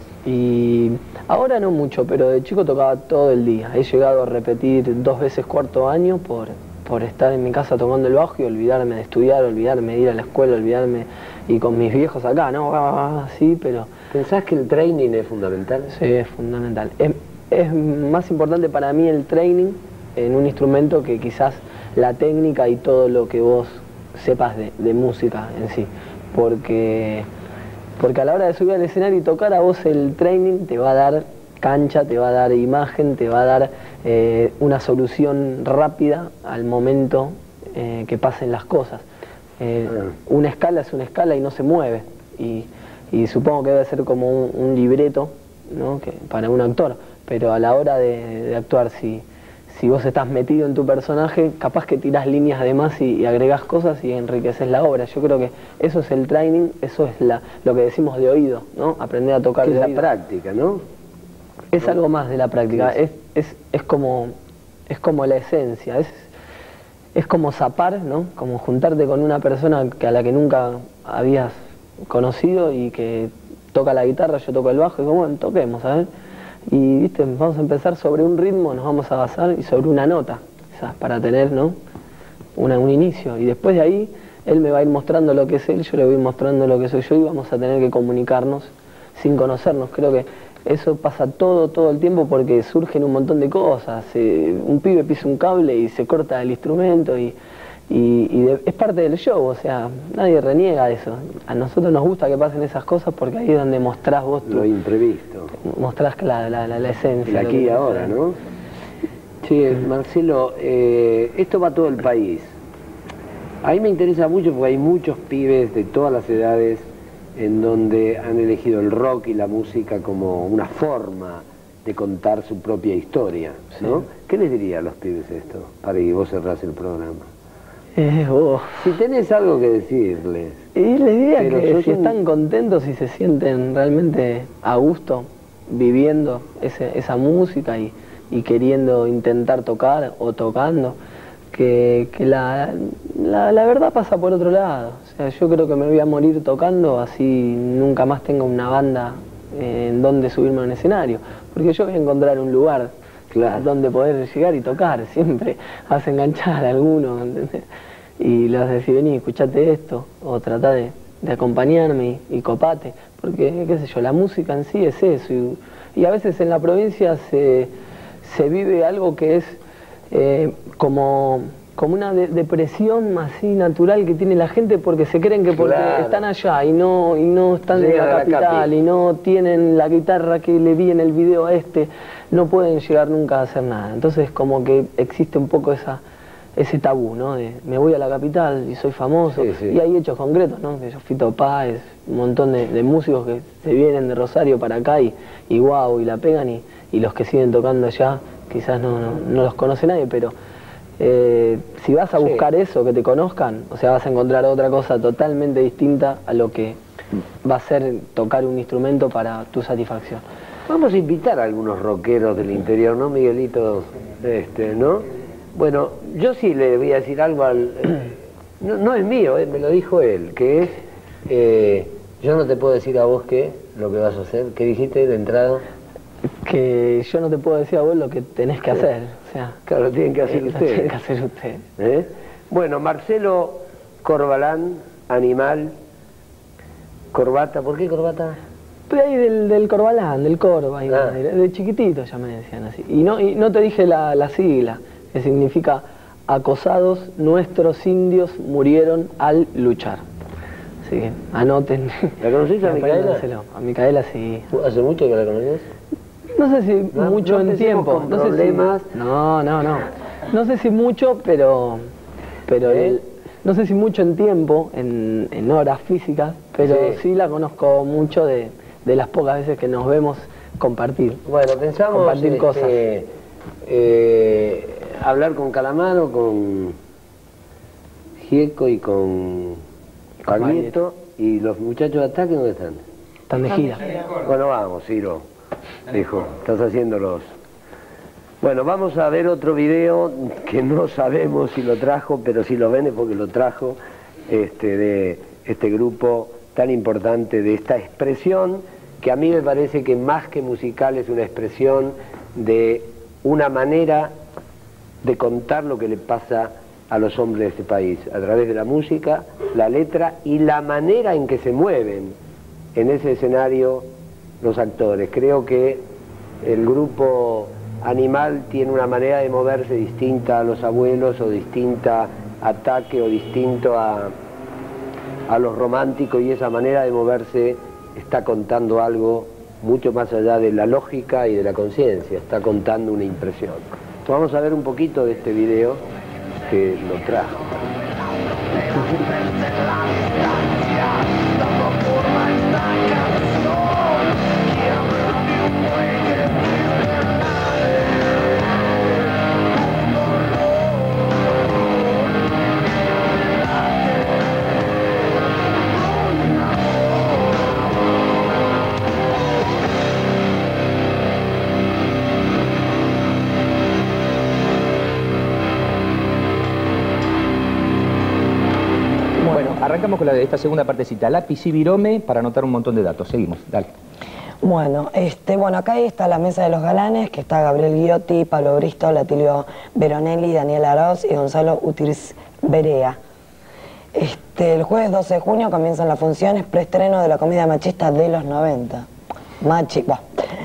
y ahora no mucho, pero de chico tocaba todo el día. He llegado a repetir dos veces cuarto año por, por estar en mi casa tocando el bajo y olvidarme de estudiar, olvidarme de ir a la escuela, olvidarme y con mis viejos acá, ¿no? Ah, sí, pero ¿Pensás que el training es fundamental? sí, es fundamental. Es, es más importante para mí el training en un instrumento que quizás la técnica y todo lo que vos sepas de, de música en sí, porque, porque a la hora de subir al escenario y tocar a vos el training te va a dar cancha, te va a dar imagen, te va a dar eh, una solución rápida al momento eh, que pasen las cosas. Eh, Ah. Una escala es una escala y no se mueve y, y supongo que debe ser como un, un libreto, ¿no? Que, para un actor, pero a la hora de, de actuar si Si vos estás metido en tu personaje, capaz que tirás líneas de más y, y agregás cosas y enriqueces la obra. Yo creo que eso es el training, eso es la, lo que decimos de oído, ¿no? Aprender a tocar Que de es la oído. práctica, ¿no? Es algo más de la práctica, Sí, es, es, es, como, es como la esencia, es, es como zapar, ¿no? Como juntarte con una persona que a la que nunca habías conocido y que toca la guitarra, yo toco el bajo, y digo, bueno, toquemos, ¿sabes? Y viste, vamos a empezar sobre un ritmo, nos vamos a basar y sobre una nota, quizás, para tener, ¿no? Una, un inicio. Y después de ahí, él me va a ir mostrando lo que es él, yo le voy mostrando lo que soy yo y vamos a tener que comunicarnos sin conocernos. Creo que Eso pasa todo, todo el tiempo porque surgen un montón de cosas. Eh, un pibe pisa un cable y se corta el instrumento y, y, y de, es parte del show, o sea, nadie reniega eso. A nosotros nos gusta que pasen esas cosas porque ahí es donde mostrás vos tu, lo imprevisto. Mostrás la, la, la, la esencia. El aquí y ahora, ¿no? Sí, Marcelo, eh, esto va a todo el país. A mí me interesa mucho porque hay muchos pibes de todas las edades en donde han elegido el rock y la música como una forma de contar su propia historia, ¿no? Sí. ¿Qué les diría a los pibes esto, para que vos cerrás el programa? Eh, oh. Si tenés algo que decirles. Y les diría pero que si un... están contentos y se sienten realmente a gusto viviendo ese, esa música y, y queriendo intentar tocar o tocando, que, que la, la, la verdad pasa por otro lado. O sea, yo creo que me voy a morir tocando, así nunca más tengo una banda eh, en donde subirme a un escenario. Porque yo voy a encontrar un lugar, claro, donde poder llegar y tocar. Siempre vas a enganchar a alguno, ¿entendés? Y le vas a decir, vení, escuchate esto, o tratá de, de acompañarme y, y copate. Porque, qué sé yo, la música en sí es eso. Y, y a veces en la provincia se, se vive algo que es eh, como... como una de depresión así natural que tiene la gente porque se creen que porque claro, están allá y no, y no están en la capital y no tienen la guitarra que le vi en el video a este, no pueden llegar nunca a hacer nada. Entonces como que existe un poco esa, ese tabú, ¿no? De me voy a la capital y soy famoso. Sí, sí. Y hay hechos concretos, ¿no? Que yo, Fito Páez, un montón de, de músicos que se vienen de Rosario para acá y, y wow, y la pegan y, y los que siguen tocando allá quizás no, no, no los conoce nadie, pero... Eh, si vas a buscar sí. eso, que te conozcan, o sea, vas a encontrar otra cosa totalmente distinta a lo que va a ser tocar un instrumento para tu satisfacción. Vamos a invitar a algunos rockeros del interior, ¿no, Miguelito? Este, ¿no? Bueno, yo sí le voy a decir algo al... No, no es mío, eh, me lo dijo él, que es... Eh, yo no te puedo decir a vos qué, lo que vas a hacer. ¿Qué dijiste de entrada? Que yo no te puedo decir a vos lo que tenés que hacer. O sea, claro, lo tienen que hacer eh, ustedes. Lo tienen que hacer ustedes. ¿Eh? Bueno, Marcelo Corbalán, Animal, Corbata. ¿Por qué Corbata? De ahí del, del Corbalán, del Corba, ah. de, de chiquitito ya me decían así. Y no, y no te dije la, la sigla, que significa acosados nuestros indios murieron al luchar. Así que anoten. ¿La conociste a Micaela? A Micaela sí. ¿Hace mucho que la conoces? No sé si no, mucho no en tiempo. No sé si más. No, no, no. No sé si mucho, pero pero ¿Eh? él, no sé si mucho en tiempo, en, en horas físicas, pero sí. sí la conozco mucho de, de las pocas veces que nos vemos compartir. Bueno, pensamos compartir este, cosas. Eh, hablar con Calamaro, con Gieco y con Pablito. ¿Y los muchachos de Ataque dónde están? Están de gira. Bueno, vamos, Ciro. Dijo, estás haciéndolos. Bueno, vamos a ver otro video que no sabemos si lo trajo, pero si lo ven es porque lo trajo, este, de este grupo tan importante, de esta expresión, que a mí me parece que más que musical es una expresión de una manera de contar lo que le pasa a los hombres de este país, a través de la música, la letra y la manera en que se mueven en ese escenario los actores. Creo que el grupo Animal tiene una manera de moverse distinta a Los Abuelos o distinta a Ataque o distinto a, a Los Románticos, y esa manera de moverse está contando algo mucho más allá de la lógica y de la conciencia, está contando una impresión. Entonces vamos a ver un poquito de este video que lo trajo. Arrancamos con la de esta segunda partecita, lápiz y virome, para anotar un montón de datos. Seguimos, dale. Bueno, este, bueno, acá está la mesa de los galanes, que está Gabriel Ghiotti, Pablo Bristol, Atilio Veronelli, Daniel Araoz y Gonzalo Utiris Berea. Este, el jueves doce de junio comienzan las funciones preestreno de la comedia machista de los noventa. Machi, bah.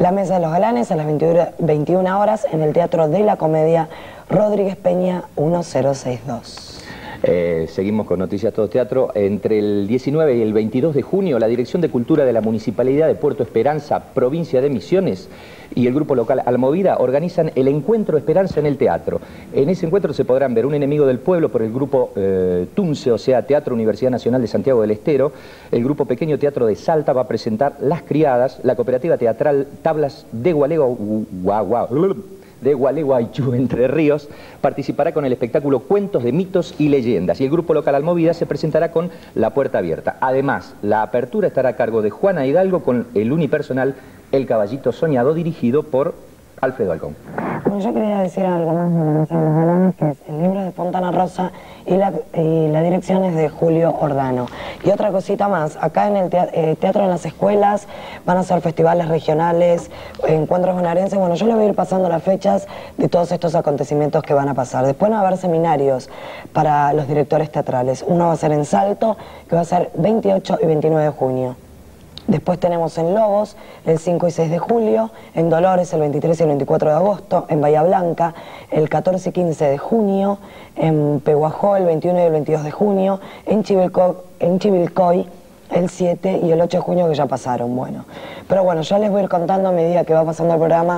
La Mesa de los Galanes a las veintiuna horas en el Teatro de la Comedia Rodríguez Peña mil sesenta y dos. Eh, seguimos con Noticias Todo Teatro. Entre el diecinueve y el veintidós de junio, la Dirección de Cultura de la Municipalidad de Puerto Esperanza, provincia de Misiones, y el grupo local Almovida organizan el Encuentro Esperanza en el Teatro. En ese encuentro se podrán ver Un enemigo del pueblo por el grupo eh, Tunce, o sea, Teatro Universidad Nacional de Santiago del Estero. El grupo Pequeño Teatro de Salta va a presentar Las Criadas. La cooperativa teatral Tablas de Gualego... Guau, guau, de Gualeguaychú, Entre Ríos, participará con el espectáculo Cuentos de Mitos y Leyendas, y el grupo local Almovida se presentará con La Puerta Abierta. Además, la apertura estará a cargo de Juana Hidalgo con el unipersonal El Caballito Soñado, dirigido por Alfredo Alcón. Bueno, yo quería decir algo más de La Mesa de los Galanes, que es el libro de Fontana Rosa y la, y la dirección es de Julio Ordano. Y otra cosita más, acá en el teatro, eh, teatro en las escuelas van a ser festivales regionales, encuentros bonaerenses. Bueno, yo les voy a ir pasando las fechas de todos estos acontecimientos que van a pasar. Después van a haber seminarios para los directores teatrales. Uno va a ser en Salto, que va a ser veintiocho y veintinueve de junio. Después tenemos en Lobos el cinco y seis de julio, en Dolores el veintitrés y el veinticuatro de agosto, en Bahía Blanca el catorce y quince de junio, en Pehuajó el veintiuno y el veintidós de junio, en Chivilcoy, en Chivilcoy el siete y el ocho de junio, que ya pasaron. Bueno, pero bueno, ya les voy a ir contando a medida que va pasando el programa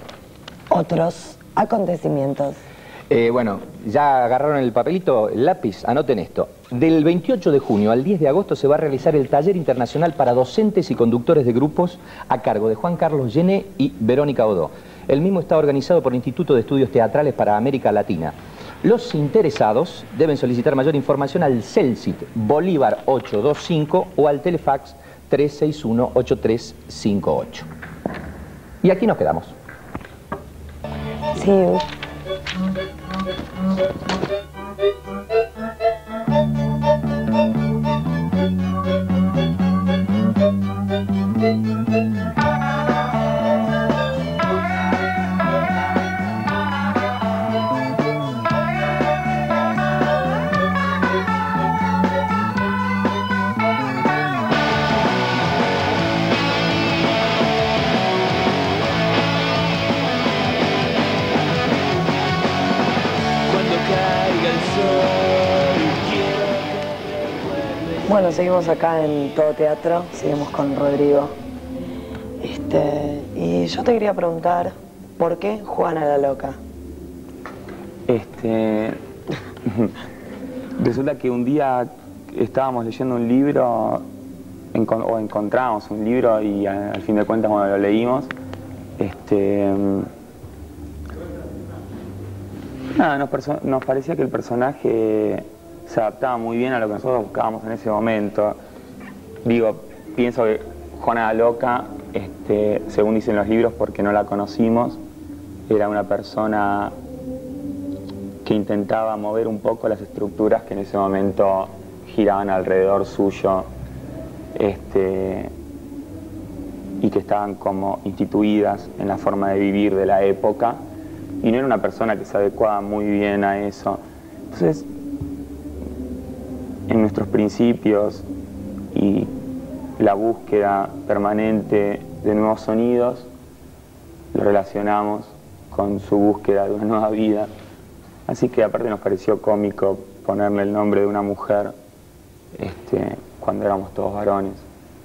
otros acontecimientos. Eh, bueno, ya agarraron el papelito, el lápiz, anoten esto. Del veintiocho de junio al diez de agosto se va a realizar el taller internacional para docentes y conductores de grupos a cargo de Juan Carlos Llené y Verónica Odó. El mismo está organizado por el Instituto de Estudios Teatrales para América Latina. Los interesados deben solicitar mayor información al CELCIT Bolívar ochocientos veinticinco o al Telefax tres seis uno, ocho tres cinco ocho. Y aquí nos quedamos. Sí. Bueno, seguimos acá en Todo Teatro, seguimos con Rodrigo. Este, y yo te quería preguntar, ¿por qué Juana la Loca? Este... Resulta que un día estábamos leyendo un libro, encon o encontramos un libro y a, al fin de cuentas cuando lo leímos, este... Nada, nos, nos parecía que el personaje se adaptaba muy bien a lo que nosotros buscábamos en ese momento. Digo, pienso que Juana la Loca, este, según dicen los libros, porque no la conocimos, era una persona que intentaba mover un poco las estructuras que en ese momento giraban alrededor suyo, este, y que estaban como instituidas en la forma de vivir de la época, y no era una persona que se adecuaba muy bien a eso. Entonces, en nuestros principios y la búsqueda permanente de nuevos sonidos, lo relacionamos con su búsqueda de una nueva vida. Así que aparte nos pareció cómico ponerle el nombre de una mujer este, cuando éramos todos varones.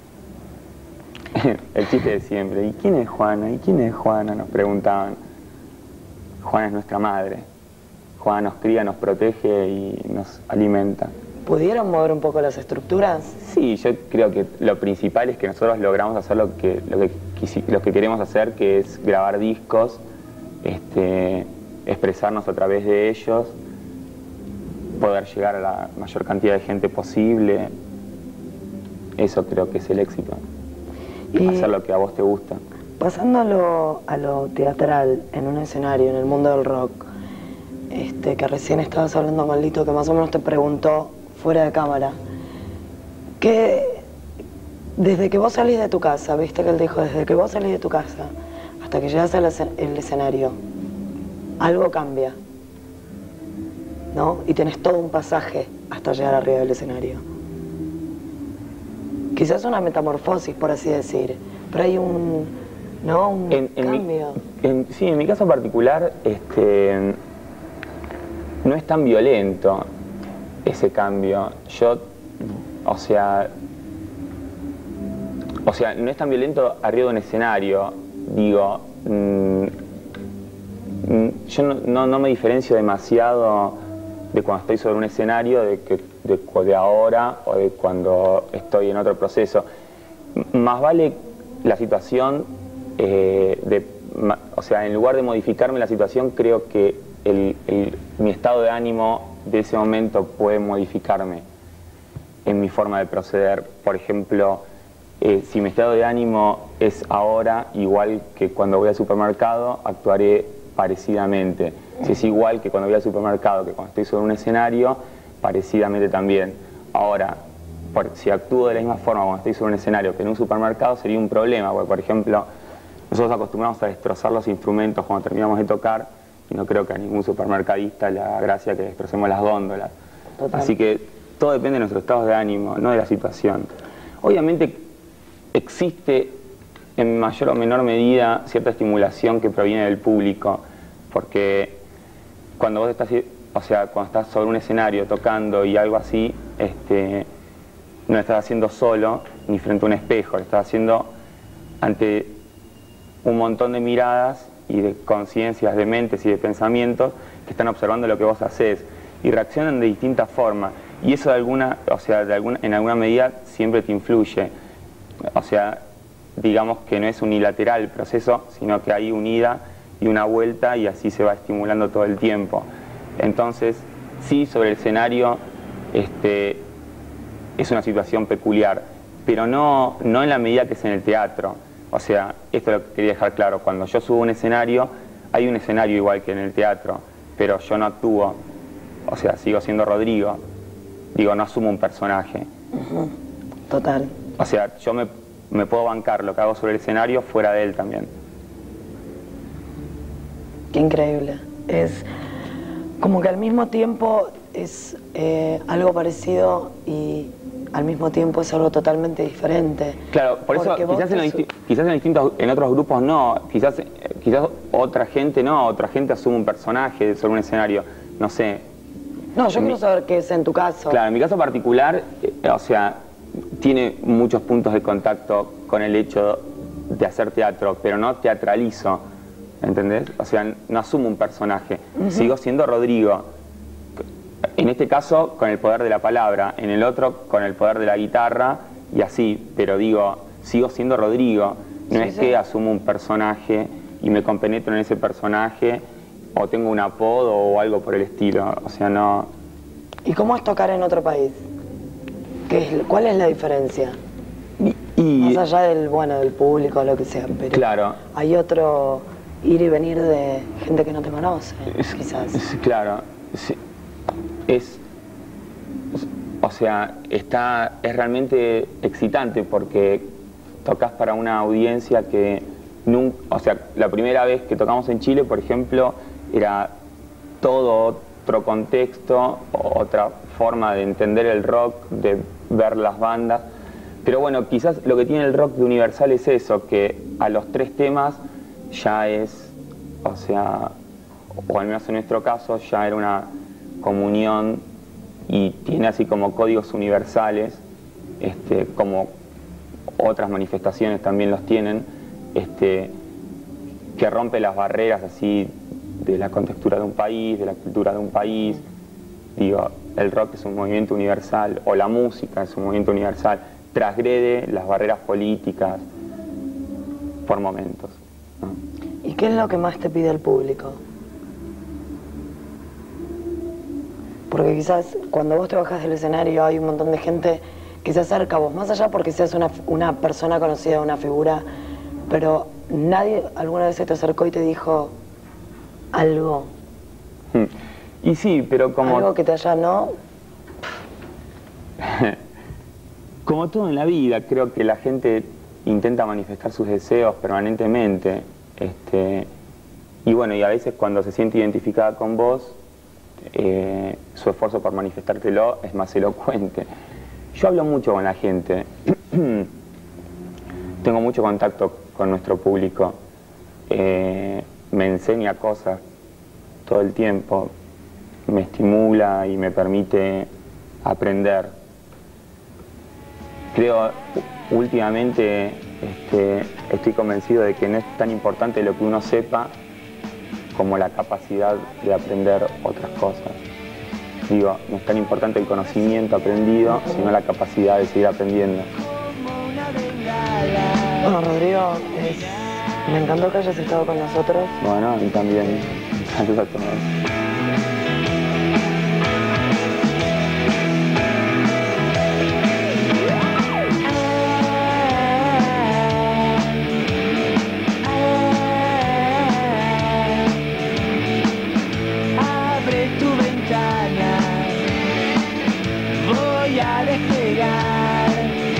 El chiste de siempre, ¿y quién es Juana? ¿Y quién es Juana? Nos preguntaban. Juana es nuestra madre. Juana nos cría, nos protege y nos alimenta. ¿Pudieron mover un poco las estructuras? Sí, yo creo que lo principal es que nosotros logramos hacer lo que, lo que, lo que queremos hacer, que es grabar discos, este, expresarnos a través de ellos, poder llegar a la mayor cantidad de gente posible. Eso creo que es el éxito. Y hacer lo que a vos te gusta. Pasando a lo, a lo teatral, en un escenario, en el mundo del rock, este, que recién estabas hablando con Lito, que más o menos te preguntó fuera de cámara, que desde que vos salís de tu casa, viste que él dijo, desde que vos salís de tu casa hasta que llegas al escenario, algo cambia, ¿no? Y tenés todo un pasaje hasta llegar arriba del escenario. Quizás una metamorfosis, por así decir, pero hay un, ¿no? Un en, en cambio. Mi, en, sí, en mi caso particular, este, no es tan violento ese cambio. Yo, o sea, o sea, no es tan violento arriba de un escenario. Digo, mmm, yo no, no, no me diferencio demasiado de cuando estoy sobre un escenario, de, que, de, de ahora o de cuando estoy en otro proceso. Más vale la situación, eh, de, o sea, en lugar de modificarme la situación, creo que el, el, mi estado de ánimo de ese momento puede modificarme en mi forma de proceder. Por ejemplo, eh, si mi estado de ánimo es ahora igual que cuando voy al supermercado, actuaré parecidamente. Si es igual que cuando voy al supermercado, que cuando estoy sobre un escenario, parecidamente también. Ahora, por, si actúo de la misma forma cuando estoy sobre un escenario que en un supermercado, sería un problema, porque por ejemplo, nosotros acostumbramos a destrozar los instrumentos cuando terminamos de tocar, y no creo que a ningún supermercadista le haga gracia que destrocemos las góndolas. Total. Así que todo depende de nuestros estados de ánimo, no de la situación. Obviamente existe en mayor o menor medida cierta estimulación que proviene del público, porque cuando vos estás, o sea, cuando estás sobre un escenario tocando y algo así, este, no lo estás haciendo solo ni frente a un espejo, lo estás haciendo ante un montón de miradas y de conciencias, de mentes y de pensamientos que están observando lo que vos haces y reaccionan de distintas formas, y eso de alguna, o sea, de alguna, en alguna medida siempre te influye. O sea, digamos que no es unilateral el proceso, sino que hay una ida y una vuelta, y así se va estimulando todo el tiempo. Entonces, sí, sobre el escenario este, es una situación peculiar, pero no, no en la medida que es en el teatro. O sea, esto es lo que quería dejar claro: cuando yo subo a un escenario, hay un escenario igual que en el teatro, pero yo no actúo, o sea, sigo siendo Rodrigo. Digo, no asumo un personaje. Uh-huh. Total. O sea, yo me, me puedo bancar lo que hago sobre el escenario fuera de él también. Qué increíble. Es como que al mismo tiempo es eh, algo parecido y al mismo tiempo es algo totalmente diferente. Claro, por eso quizás en, su... quizás en, distintos, en otros grupos no, quizás, quizás otra gente no, otra gente asume un personaje sobre un escenario, no sé. No, yo en quiero mi... saber qué es en tu caso. Claro, en mi caso particular, eh, o sea, tiene muchos puntos de contacto con el hecho de hacer teatro, pero no teatralizo, ¿entendés? O sea, no asumo un personaje, uh-huh. Sigo siendo Rodrigo. En este caso, con el poder de la palabra, en el otro, con el poder de la guitarra, y así, pero digo, sigo siendo Rodrigo. No sí, es sí. que asumo un personaje y me compenetro en ese personaje, o tengo un apodo o algo por el estilo, o sea, no... ¿Y cómo es tocar en otro país? ¿Qué es, ¿Cuál es la diferencia? Y, y... Más allá del, bueno, del público o lo que sea, pero claro. Hay otro ir y venir de gente que no te conoce, es, quizás. Es, claro, es, es, o sea, está, es realmente excitante porque tocas para una audiencia que nunca, o sea, la primera vez que tocamos en Chile, por ejemplo, era todo otro contexto, otra forma de entender el rock, de ver las bandas. Pero bueno, quizás lo que tiene el rock de universal es eso, que a los tres temas ya es, o sea, o al menos en nuestro caso, ya era una comunión y tiene así como códigos universales, este, como otras manifestaciones también los tienen, este, que rompe las barreras así de la contextura de un país, de la cultura de un país. Digo, el rock es un movimiento universal, o la música es un movimiento universal, transgrede las barreras políticas por momentos, ¿no? ¿Y qué es lo que más te pide el público? Porque quizás cuando vos te bajas del escenario hay un montón de gente que se acerca a vos, más allá porque seas una, una persona conocida, una figura, pero nadie alguna vez se te acercó y te dijo algo. Y sí, pero como... Algo que te haya, ¿no? Como todo en la vida, creo que la gente intenta manifestar sus deseos permanentemente. Este, y bueno, y a veces cuando se siente identificada con vos, eh, su esfuerzo por manifestártelo es más elocuente. Yo hablo mucho con la gente. tengo mucho contacto con nuestro público, eh, me enseña cosas todo el tiempo, me estimula y me permite aprender. Creo, últimamente este, estoy convencido de que no es tan importante lo que uno sepa como la capacidad de aprender otras cosas. Digo, no es tan importante el conocimiento aprendido, sino la capacidad de seguir aprendiendo. Bueno, Rodrigo, es... me encantó que hayas estado con nosotros. Bueno, a mí también. Saludos a todos. A despegar,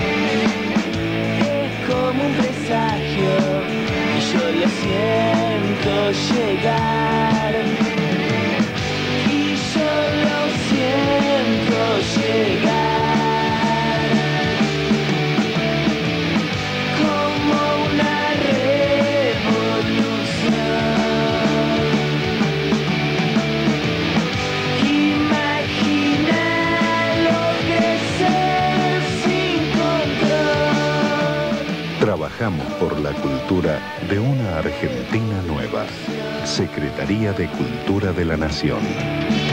es como un presagio y yo lo siento llegar, y yo lo siento llegar, como una revolución. Imagina Trabajamos por la cultura de una Argentina nueva. Secretaría de Cultura de la Nación.